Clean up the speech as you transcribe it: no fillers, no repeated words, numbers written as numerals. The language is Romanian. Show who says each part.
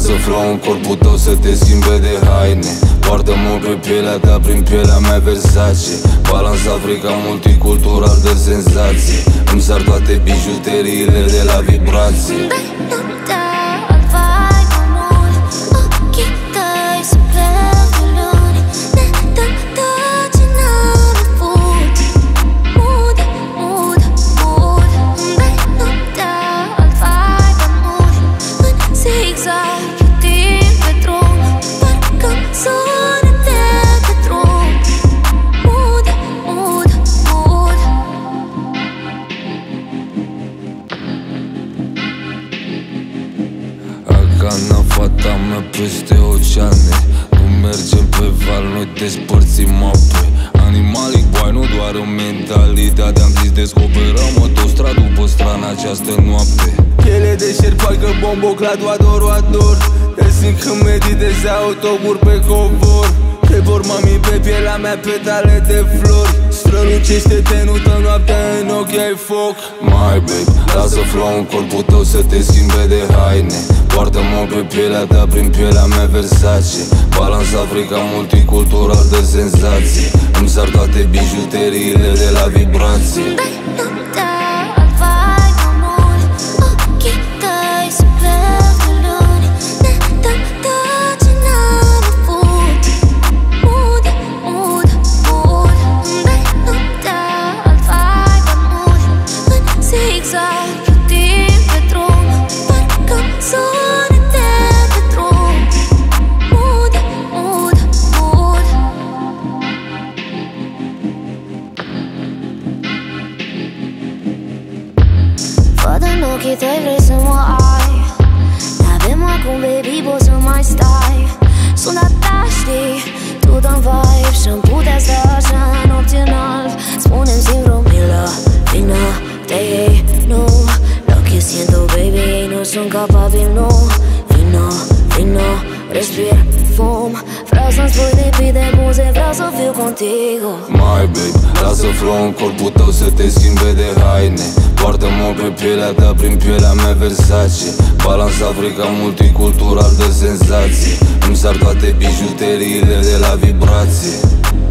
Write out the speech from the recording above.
Speaker 1: Lasă flow în corpul tău să te schimbe de haine. Poartă-mă pe pielea ta, prin pielea mea Versace. Balans Africa, multicultural de senzație. Îmi sar toate bijuteriile de la vibrație. Cana fata mea peste oceane. Nu mergem pe val, noi despărțim ape. Animalic, boy, nu doar în mentalitate. Am zis descoperăm autostradul pe strana această noapte. Piele de șerpacă, bomboclat, ador. Te simt când meditezi autogur pe covor. Te vor mami pe pielea mea, petale de flori. Strălucește tenută noaptea, în ochi ai foc. My babe, lasă flow în corpul tău să te schimbe de haine. Poartă-mă pe pielea ta, prin pielea mea Versace. Balans Africa, multicultural de senzație. Îmi sar toate bijuteriile de la vibrație.
Speaker 2: Văd în ochii tăi, vrei să mă ai. N-avem acum, baby, poți să mai stai. Sunt a ta, știi, tu dă-mi vibe și-mi putea sta așa nopți în alb. Spune-mi singur o milă, vină, te iei, nu. Lo que siento, baby, ei nu sunt capabili, nu. Vino, respir, fum. Vreau să-mi spui lipi de buze, vreau să fiu contigo.
Speaker 1: My babe, lasă flow în corpul tău să te schimbe de haine. Poartă-mă pe pielea ta, prin pielea mea Versace. Balans Africa, multicultural de senzație. Îmi sar toate bijuteriile de la vibrație.